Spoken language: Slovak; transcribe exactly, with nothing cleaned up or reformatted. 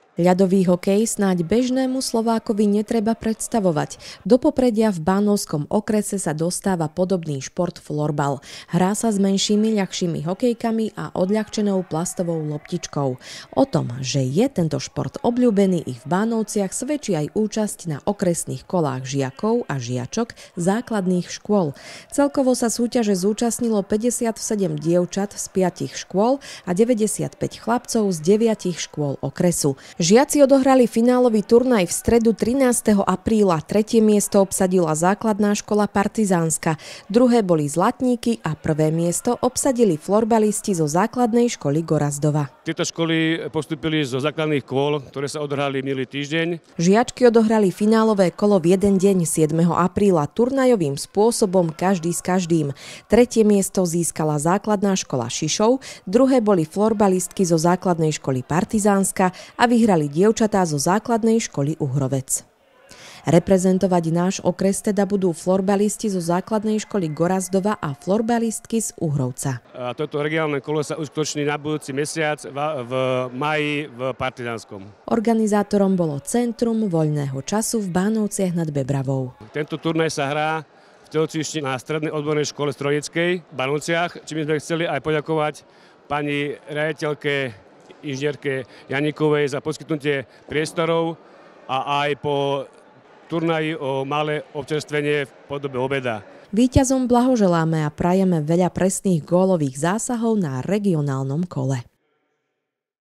Ľadový hokej snáď bežnému Slovákovi netreba predstavovať. Do popredia v Bánovskom okrese sa dostáva podobný šport florbal. Hrá sa s menšími, ľahšími hokejkami a odľahčenou plastovou loptičkou. O tom, že je tento šport obľúbený i v Bánovciach, svedčí aj účasť na okresných kolách žiakov a žiačok základných škôl. Celkovo sa súťaže zúčastnilo päťdesiatsedem dievčat z piatich škôl a deväťdesiatpäť chlapcov z deviatich škôl okresu. Žiaci odohrali finálový turnaj v stredu trinásteho apríla. Tretie miesto obsadila základná škola Partizánska, druhé boli Zlatníky a prvé miesto obsadili florbalisti zo základnej školy Gorazdova. Tieto školy postúpili zo základných kôl, ktoré sa odohrali minulý týždeň. Žiačky odohrali finálové kolo v jeden deň siedmeho apríla turnajovým spôsobom každý s každým. Tretie miesto získala základná škola Šišov, druhé boli florbalistky zo základnej školy Partizánska a vyhrali dievčatá zo základnej školy Uhrovec. Reprezentovať náš okres teda budú florbalisti zo základnej školy Gorazdova a florbalistky z Uhrovca. A toto regionálne kolo sa uskutoční na budúci mesiac v, v máji v Partizánskom. Organizátorom bolo Centrum voľného času v Bánovciach nad Bebravou. Tento turnaj sa hrá v telocvični na strednej odbornej škole strojníckej v Bánovciach, čím sme chceli aj poďakovať pani riaditeľke inžinierke Janíkovej za poskytnutie priestorov a aj po turnaji o malé občerstvenie v podobe obeda. Víťazom blahoželáme a prajeme veľa presných gólových zásahov na regionálnom kole.